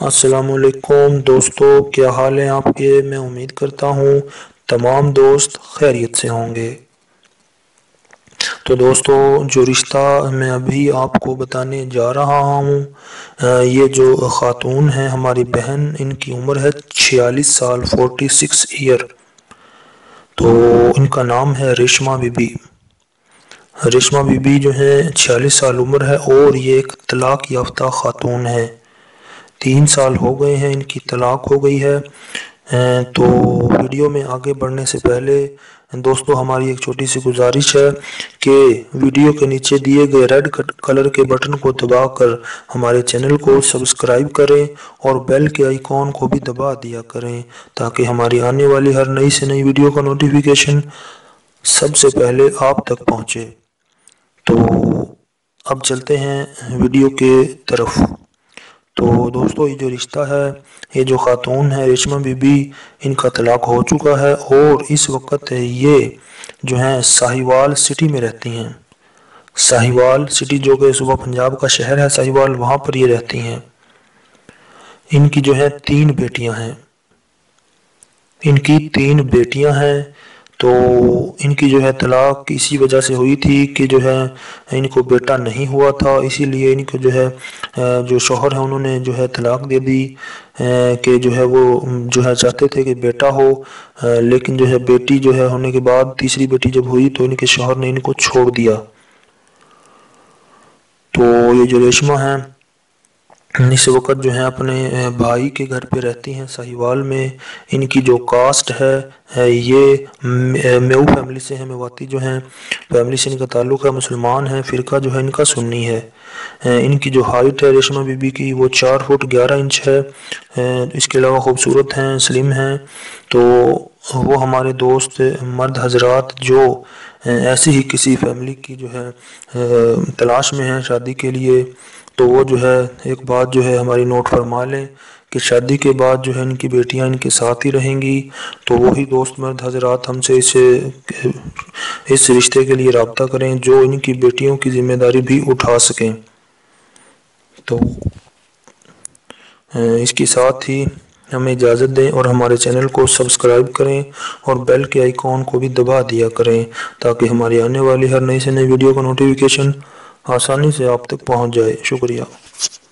السلام علیکم دوستو، کیا حال ہے آپ کے؟ میں امید کرتا ہوں تمام دوست خیریت سے ہوں گے۔ تو دوستو، جو رشتہ میں ابھی آپ کو بتانے جا رہا ہوں، یہ جو خاتون ہیں ہماری بہن، ان کی عمر ہے 46 سال 46 ایئر۔ تو ان کا نام ہے ریشما بی بی۔ ریشما بی بی جو ہے 46 سال عمر ہے اور یہ ایک طلاق یافتہ خاتون ہے۔ 3 سال ہو گئے ہیں ان کی طلاق ہو گئی ہے۔ تو ویڈیو میں آگے بڑھنے سے پہلے دوستو ہماری ایک چھوٹی سی گزارش ہے کہ ویڈیو کے نیچے دیے گئے ریڈ کلر کے بٹن کو دبا کر ہمارے چینل کو سبسکرائب کریں اور بیل کے آئیکن کو بھی دبا دیا کریں تاکہ ہماری آنے والی ہر نئی سے نئی ویڈیو کا نوٹیفیکیشن سب سے پہلے آپ تک پہنچے۔ تو اب چلتے ہیں ویڈیو کے طرف۔ تو دوستو، یہ جو رشتہ ہے، یہ جو خاتون ہے ریشما بی بی، ان کا طلاق ہو چکا ہے اور اس وقت یہ جو ہیں ساہیوال سٹی میں رہتی ہیں۔ ساہیوال سٹی جو کہ صوبہ پنجاب کا شہر ہے ساہیوال، وہاں پر یہ رہتی ہیں۔ ان کی جو ہے 3 بیٹیاں ہیں۔ ان کی 3 بیٹیاں ہیں۔ تو ان کی جو ہے طلاق اسی وجہ سے ہوئی تھی کہ جو ہے ان کو بیٹا نہیں ہوا تھا، اسی لیے ان کو جو ہے جو شوہر ہیں انہوں نے جو ہے طلاق دے دی کہ جو ہے وہ جو ہے چاہتے تھے کہ بیٹا ہو، لیکن جو ہے بیٹی جو ہے ہونے کے بعد تیسری بیٹی جب ہوئی تو ان کے شوہر نے ان کو چھوڑ دیا۔ تو یہ جو ریشما ہیں اس وقت جو ہے اپنے بھائی کے گھر پہ رہتی ہیں ساہیوال میں۔ ان کی جو کاسٹ ہے یہ میو فیملی سے ہیں، میواتی جو ہیں فیملی سے ان کا تعلق ہے، مسلمان ہیں، فرقہ جو ہے ان کا سنی ہے۔ ان کی جو ہائٹ ہے ریشما بی بی کی وہ 4 فٹ 11 انچ ہے۔ اس کے علاوہ خوبصورت ہیں، سلم ہیں۔ تو وہ ہمارے دوست مرد حضرات جو ایسی ہی کسی فیملی کی جو ہے تلاش میں ہیں شادی کے لیے، تو وہ جو ہے ایک بات جو ہے ہماری نوٹ فرما لیں کہ شادی کے بعد جو ہے ان کی بیٹیاں ان کے ساتھ ہی رہیں گی۔ تو وہی دوست مرد حضرات ہم سے اس رشتے کے لیے رابطہ کریں جو ان کی بیٹیوں کی ذمہ داری بھی اٹھا سکیں۔ تو اس کے ساتھ ہی ہمیں اجازت دیں اور ہمارے چینل کو سبسکرائب کریں اور بیل کے آئیکن کو بھی دبا دیا کریں تاکہ ہماری آنے والی ہر نئی سے نئی ویڈیو کا نوٹیفیکیشن آسانی سے آپ تک پہنچ جائے۔ شکریہ۔